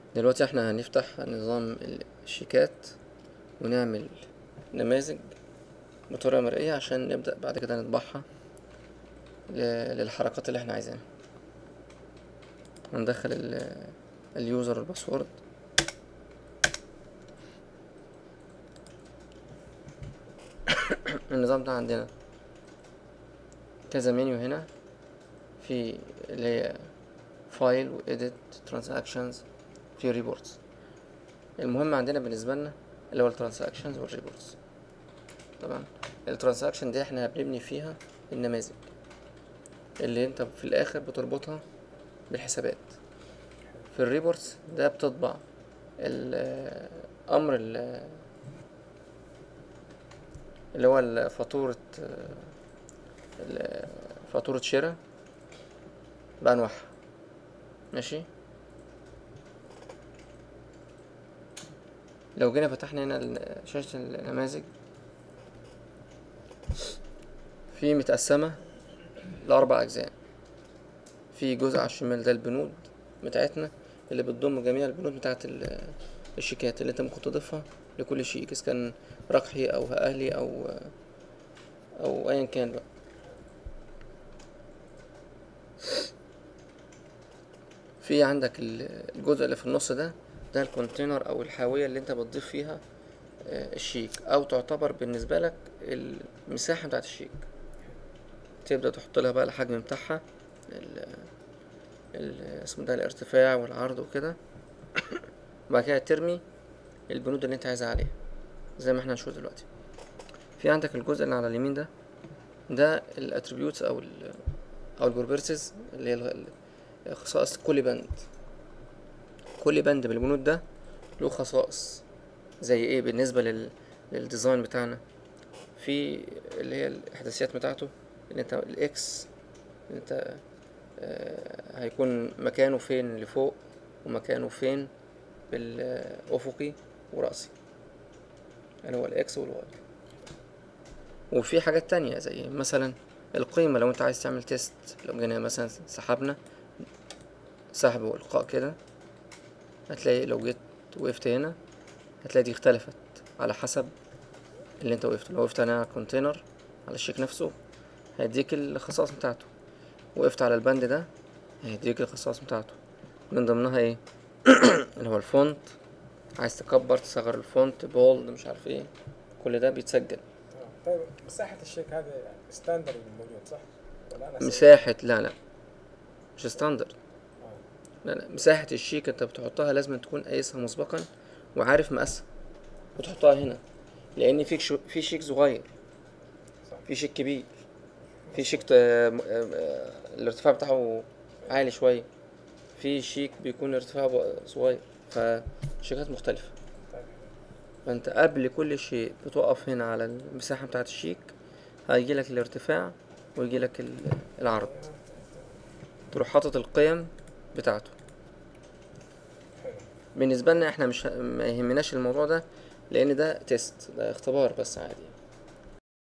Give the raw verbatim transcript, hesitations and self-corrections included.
دلوقتي احنا هنفتح نظام الشيكات ونعمل نماذج بطريقة مرئية عشان نبدأ بعد كده نطبعها ل- للحركات اللي احنا عايزينها. هندخل ال- اليوزر والباسورد. النظام ده عندنا كذا منيو هنا، في اللي هي فايل وإيديت ترانزاكشنز، في ريبورتس. المهم عندنا بالنسبة لنا اللي هو الترانزاكشنز والريبورتس. طبعا الترانزاكشن دي احنا بنبني فيها النماذج اللي انت في الاخر بتربطها بالحسابات. في الريبورتس ده بتطبع الامر ال- اللي هو فاتورة فاتورة شراء بأنواعها. ماشي. لو جينا فتحنا هنا ال- شاشة النماذج، في متقسمة لأربع أجزاء. في جزء على الشمال ده البنود بتاعتنا اللي بتضم جميع البنود بتاعت ال- الشيكات اللي انت ممكن تضيفها لكل شيك، إذا كان رقحي أو أهلي أو أو أيا كان بقى. في عندك ال- الجزء اللي في النص ده ده الكونتينر أو الحاوية اللي انت بتضيف فيها آه، الشيك، أو تعتبر بالنسبة لك المساحة بتاعت الشيك. تبدأ تحط لها بقى الحجم بتاعها، ال- ال- اسمه ده الارتفاع والعرض وكده. وبعد كده ترمي البنود اللي انت عايزها عليها زي ما احنا هنشوف دلوقتي. في عندك الجزء اللي على اليمين ده ده الاتريبيوتس او ال او البروبرتيز اللي هي ال- خصائص كل بند. كل بند من البنود ده له خصائص. زي ايه بالنسبة لل للديزاين بتاعنا؟ في اللي هي الاحداثيات بتاعته، ان انت الاكس اللي انت آه، هيكون مكانه فين لفوق، ومكانه فين بالافقي ورأسي، يعني هو الاكس والواي. وفي حاجات تانية زي مثلا القيمة. لو انت عايز تعمل تيست، لو جينا مثلا سحبنا سحب والقاء كده، هتلاقي لو جيت وقفت هنا هتلاقي دي اختلفت على حسب اللي انت وقفت. لو وقفت هنا على الكونتينر على الشيك نفسه هيديك الخصائص بتاعته، وقفت على البند ده هيديك الخصائص بتاعته. من ضمنها ايه؟ اللي هو الفونت، عايز تكبر تصغر الفونت، بولد، مش عارف ايه، كل ده بيتسجل. تمام. طيب مساحة الشيك هذا يعني ستاندرد الموجود صح؟ ولا أنا أسوي؟ مساحة، لا لا مش ستاندرد. آه. لا لا مساحة الشيك انت بتحطها لازم تكون قايسها مسبقا وعارف مقاسها وتحطها هنا، لان في شو في شيك صغير، صح. في شيك كبير، في شيك مظبوط. ت- م- آه، الارتفاع بتاعه عالي شوية، في شيك بيكون ارتفاعه صغير، فشيكات مختلفة. طيب. فانت قبل كل شيء بتوقف هنا على المساحة بتاعة الشيك، هيجيلك الارتفاع ويجيلك ال- العرض، أيوه. تروح حاطط القيم بتاعته. حلو. بالنسبة لنا احنا مش ما يهمناش الموضوع ده، لان ده تيست، ده اختبار بس عادي.